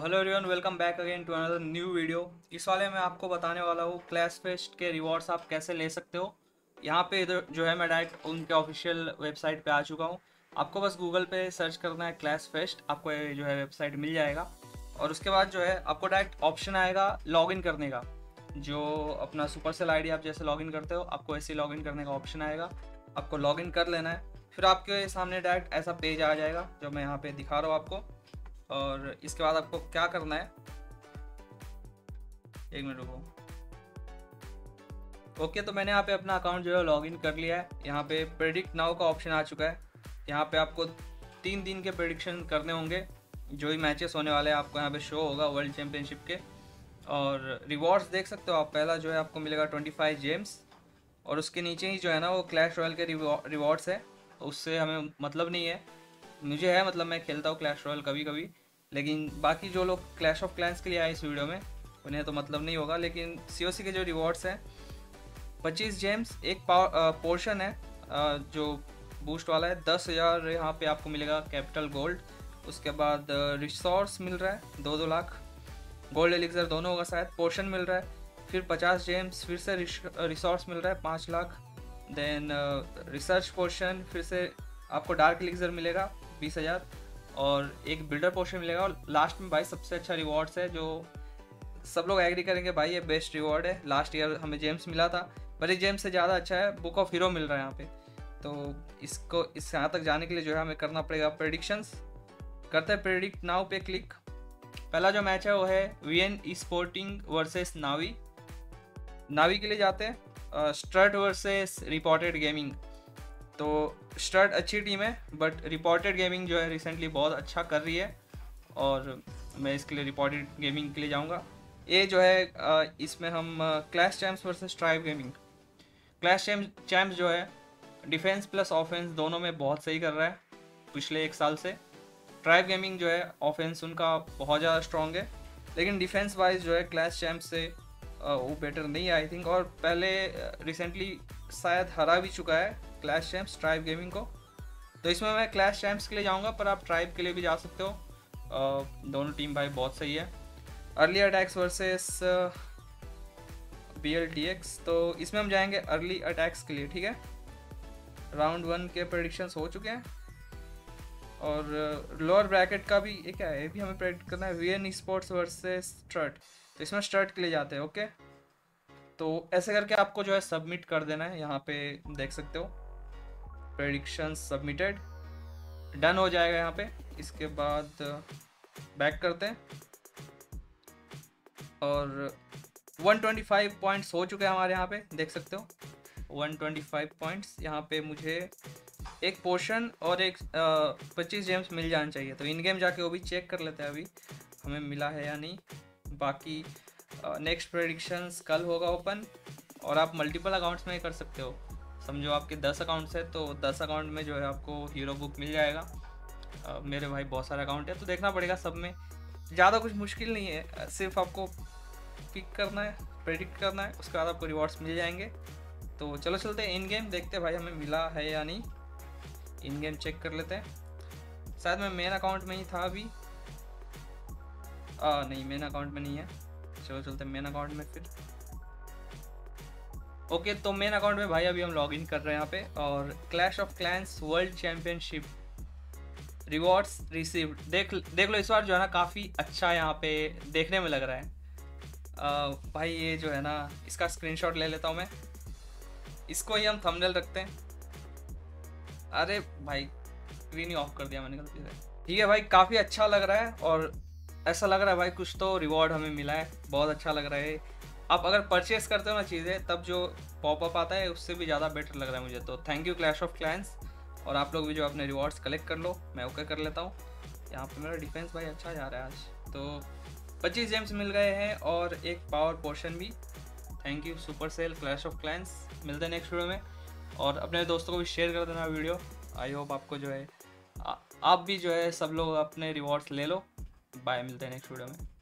Hello everyone, welcome back again to another new video. इस वाले में आपको बताने वाला हूँ क्लैश फेस्ट के रिवॉर्ड्स आप कैसे ले सकते हो। यहाँ पे इधर जो है मैं डायरेक्ट उनके ऑफिशियल वेबसाइट पे आ चुका हूँ। आपको बस गूगल पे सर्च करना है क्लैश फेस्ट, आपको ये जो है वेबसाइट मिल जाएगा। और उसके बाद जो है आपको डायरेक्ट ऑप्शन आएगा लॉगिन करने का। जो अपना सुपरसेल आईडी आप जैसे लॉगिन करते हो, आपको ऐसे ही लॉगिन करने का ऑप्शन आएगा। आपको लॉगिन कर लेना है, फिर आपके सामने डायरेक्ट ऐसा पेज आ जाएगा जो मैं यहाँ पे दिखा रहा हूँ आपको। और इसके बाद आपको क्या करना है, एक मिनट रुको। ओके, तो मैंने यहाँ पे अपना अकाउंट जो है लॉगिन कर लिया है। यहाँ पे प्रेडिक्ट नाउ का ऑप्शन आ चुका है। यहाँ पे आपको 3 दिन के प्रेडिक्शन करने होंगे, जो ही मैचेस होने वाले हैं आपको यहाँ पे शो होगा वर्ल्ड चैम्पियनशिप के। और रिवॉर्ड्स देख सकते हो आप, पहला जो है आपको मिलेगा 25 जेम्स, और उसके नीचे ही जो है ना वो क्लैश रॉयल के रिवॉर्ड्स है। तो उससे हमें मतलब नहीं है, मुझे है मतलब, मैं खेलता हूँ क्लैश रॉयल कभी कभी। लेकिन बाकी जो लोग क्लैश ऑफ क्लैंस के लिए आए इस वीडियो में, उन्हें तो मतलब नहीं होगा। लेकिन सीओसी के जो रिवॉर्ड्स हैं, 25 जेम्स एक पोर्शन है जो बूस्ट वाला है। 10,000 यहाँ पे आपको मिलेगा कैपिटल गोल्ड। उसके बाद रिसोर्स मिल रहा है 2-2 लाख, गोल्ड एलिक्सर दोनों होगा शायद, पोर्शन मिल रहा है। फिर 50 जेम्स फिर से रिसोर्स मिल रहा है 5 लाख। देन रिसर्च पोर्शन, फिर से आपको डार्क एलिक्सर मिलेगा 20,000, और एक बिल्डर पोर्शन मिलेगा। और लास्ट में भाई सबसे अच्छा रिवॉर्ड्स है, जो सब लोग एग्री करेंगे भाई ये बेस्ट रिवॉर्ड है। लास्ट ईयर हमें जेम्स मिला था, पर ये जेम्स से ज़्यादा अच्छा है, बुक ऑफ हीरो मिल रहा है यहाँ पे। तो इसको इस यहाँ तक जाने के लिए जो है हमें करना पड़ेगा प्रेडिक्शंस। करते हैं प्रेडिक्ट नाउ पे क्लिक। पहला जो मैच है वो है VN sporting versus Navi. Navi के लिए जाते हैं। Strut versus reported gaming. तो स्ट्रट अच्छी टीम है, बट रिपोर्टेड गेमिंग जो है रिसेंटली बहुत अच्छा कर रही है, और मैं इसके लिए रिपोर्टेड गेमिंग के लिए जाऊंगा। ये जो है इसमें हम Clash Champs versus Tribe Gaming. Clash Champs जो है डिफेंस प्लस ऑफेंस दोनों में बहुत सही कर रहा है पिछले 1 साल से। ट्राइब गेमिंग जो है ऑफेंस उनका बहुत ज़्यादा स्ट्रॉन्ग है, लेकिन डिफेंस वाइज जो है क्लैश चैम्प्स से वो बेटर नहीं है आई थिंक। और पहले रिसेंटली शायद हरा भी चुका है क्लैश चैम्प्स ट्राइब गेमिंग को। तो इसमें मैं क्लैश चैम्प्स के लिए जाऊंगा, पर आप ट्राइब के लिए भी जा सकते हो। दोनों टीम भाई बहुत सही है। अर्ली अटैक्स वर्सेस BLTX, तो इसमें हम जाएंगे अर्ली अटैक्स के लिए, ठीक है। राउंड 1 के प्रेडिक्शंस हो चुके हैं, और लोअर ब्रैकेट का भी ये क्या है, ये भी हमें प्रेडिक्ट करना है। VN स्पोर्ट्स वर्सेस स्ट्रट, तो इसमें स्ट्रट के लिए जाते हैं। ओके, तो ऐसे करके आपको जो है सबमिट कर देना है। यहाँ पे देख सकते हो प्रेडिक्शन सबमिटेड, डन हो जाएगा यहाँ पे। इसके बाद बैक करते हैं, और 125 पॉइंट्स हो चुके हैं हमारे यहाँ पे, देख सकते हो 125 पॉइंट्स। यहाँ पे मुझे एक पोर्शन और एक 25 जेम्स मिल जाना चाहिए। तो इन गेम जाके वो भी चेक कर लेते हैं अभी हमें मिला है या नहीं। बाकी नेक्स्ट प्रेडिक्शंस कल होगा ओपन, और आप मल्टीपल अकाउंट्स में कर सकते हो। समझो आपके 10 अकाउंट्स है, तो 10 अकाउंट में जो है आपको हीरो बुक मिल जाएगा। मेरे भाई बहुत सारे अकाउंट है, तो देखना पड़ेगा सब में। ज़्यादा कुछ मुश्किल नहीं है, सिर्फ आपको पिक करना है, प्रेडिक्ट करना है, उसके बाद आपको रिवॉर्ड्स मिल जाएंगे। तो चलो चलते हैं इन गेम, देखते हैं भाई हमें मिला है या नहीं। इन गेम चेक कर लेते हैं। शायद मैं मेन अकाउंट में ही था अभी। नहीं, मेन अकाउंट में नहीं है। चलो चलते हैं मेन अकाउंट में फिर। ओके, तो मेन अकाउंट में भाई अभी हम लॉग इन कर रहे हैं यहाँ पे, और clash of clans world championship rewards received देख लो। इस बार जो है ना काफ़ी अच्छा यहाँ पे देखने में लग रहा है। भाई ये जो है ना, इसका स्क्रीनशॉट ले लेता हूँ मैं, इसको ही हम थंबनेल रखते हैं। अरे भाई स्क्रीन ही ऑफ कर दिया मैंने गलती से। ठीक है भाई, काफ़ी अच्छा लग रहा है, और ऐसा लग रहा है भाई कुछ तो रिवॉर्ड हमें मिला है, बहुत अच्छा लग रहा है। आप अगर परचेस करते हो ना चीज़ें, तब जो पॉपअप आता है उससे भी ज़्यादा बेटर लग रहा है मुझे। तो thank you clash of clans, और आप लोग भी जो अपने रिवॉर्ड्स कलेक्ट कर लो। मैं ओके कर लेता हूँ। यहाँ पे मेरा डिफेंस भाई अच्छा जा रहा है आज। तो 25 जेम्स मिल गए हैं, और एक पावर पोर्शन भी। Thank you Supercell clash of clans. मिलते हैं नेक्स्ट वीडियो में, और अपने दोस्तों को भी शेयर कर देना वीडियो। आई होप आपको जो है आप भी जो है सब लोग अपने रिवॉर्ड्स ले लो। बाय, मिलते हैं नेक्स्ट वीडियो में।